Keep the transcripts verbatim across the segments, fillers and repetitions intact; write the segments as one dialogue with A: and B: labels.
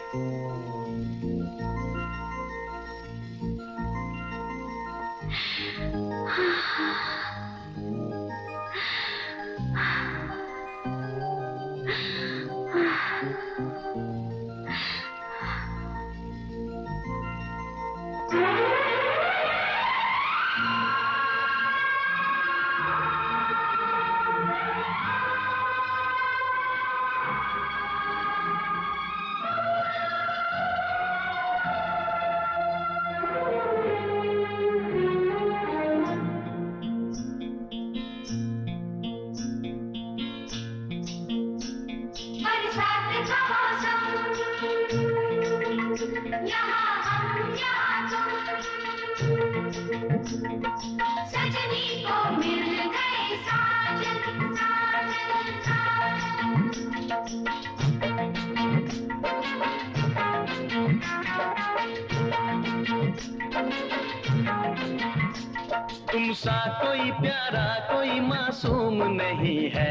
A: तुम सा कोई प्यारा कोई मासूम नहीं है,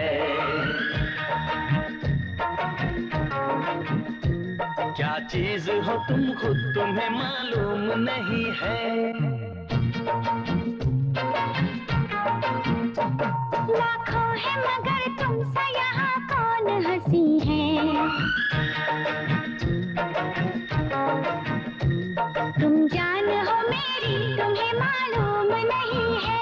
A: क्या चीज हो तुम खुद तुम्हें मालूम नहीं है।
B: लाखों है मगर तुमसे यहाँ कौन हंसी है, तुम जान हो मेरी तुम्हें मालूम नहीं है।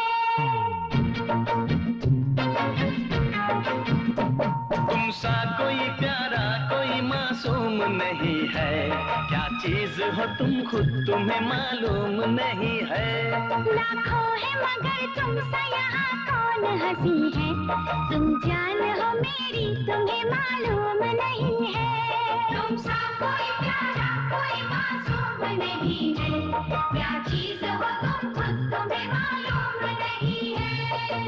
A: तुम सा कोई प्यारा कोई मासूम नहीं है, क्या चीज हो तुम खुद तुम्हें मालूम नहीं है।
B: लाखों है मगर तुमसे यहाँ कौन हंसी है, तुम जान हो मेरी तुम्हें मालूम नहीं है। तुम सा कोई प्यारा कोई मासूम नहीं है, क्या चीज हो तुम खुद तुम्हें मालूम नहीं है।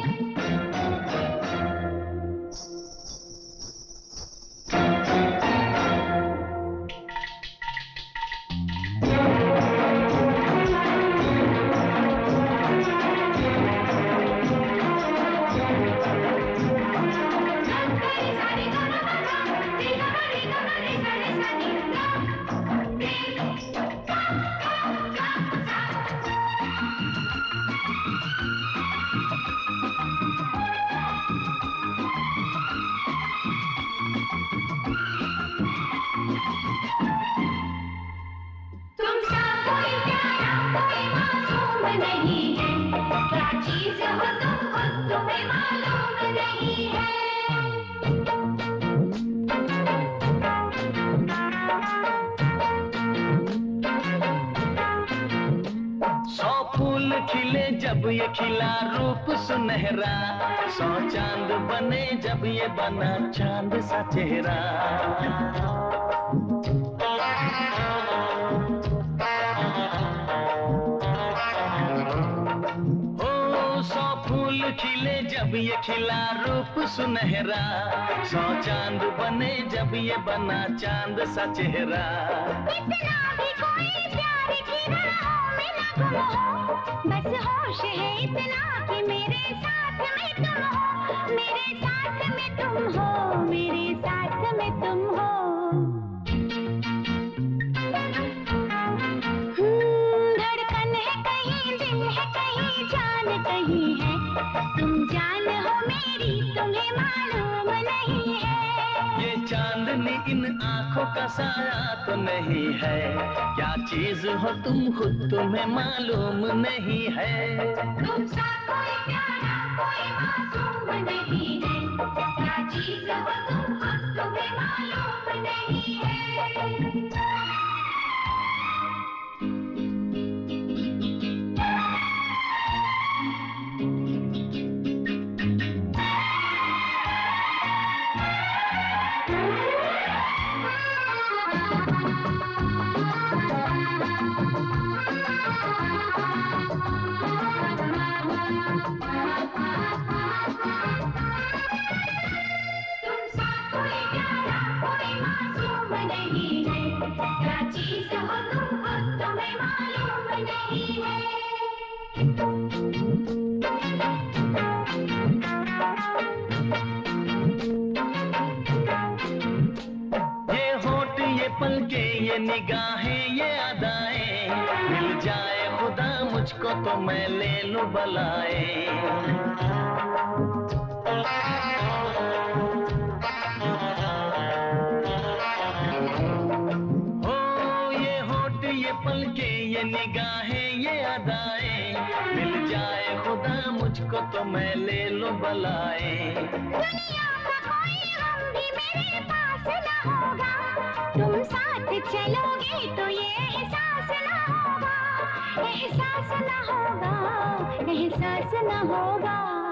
B: नहीं है, क्या चीज हो तुम खुद तुम्हें मालूम नहीं है।
A: सौ फूल खिले जब ये खिला रूप सुनहरा, सौ चांद बने जब ये बना चांद सा चेहरा। खिले जब ये खिला रूप सुनहरा, सौ चांद बने जब ये बना चांद सा चेहरा।
B: इतना भी कोई प्यार की राहों में न गुम हो, बस होश है इतना कि मेरे साथ में तुम हो, मेरे साथ में तुम हो, मेरे साथ में तुम हो। धड़कन है कहीं दिल है कहीं जान कहीं है, तुम जान हो मेरी तुम्हें मालूम नहीं है।
A: ये चांदनी इन आँखों का साया तो नहीं है, क्या चीज हो तुम खुद तुम्हें मालूम नहीं है।
B: तुम सा कोई प्यारा कोई मासूम नहीं है, क्या चीज हो तुम खुद तुम्हें मालूम नहीं है।
A: पल के ये निगाहें ये अदाएं, मिल जाए खुदा मुझको तो मैं ले लूं बलाए। हो ये होठ ये पलके ये निगाहें ये अदाएं, मिल जाए खुदा मुझको तो मैं ले लूं बलाए।
B: दुनिया का कोई गम भी मेरे पास न होगा, तुम साथ चलोगे तो ये एहसास न होगा, एहसास न होगा, एहसास न होगा।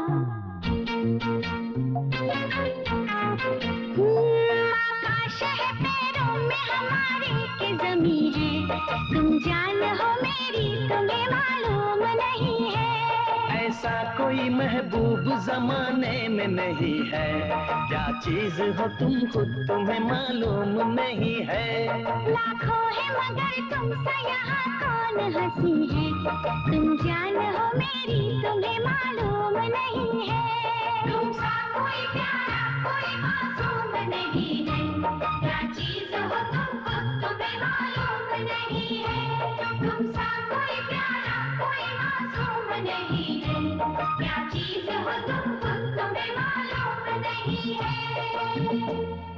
B: आकाश है पैरों में हमारे के ज़मीं है, तुम जान हो मेरी तुम्हें मालूम नहीं है।
A: ऐसा कोई महबूब जमाने में नहीं है, क्या चीज हो तुम खुद तुम्हें मालूम नहीं है।
B: लाखों है मगर तुमसे यहाँ कौन हंसी है, तुम जान हो मेरी तुम्हें मालूम नहीं है। तुमसा कोई प्यारा कोई मासूम नहीं है, क्या चीज हो तुम खुद तुम्हें मालूम नहीं है। तुमसा कोई प्यारा कोई मासूम नहीं है, क्या चीज हो तुम खुद तुम्हें मालूम नहीं है।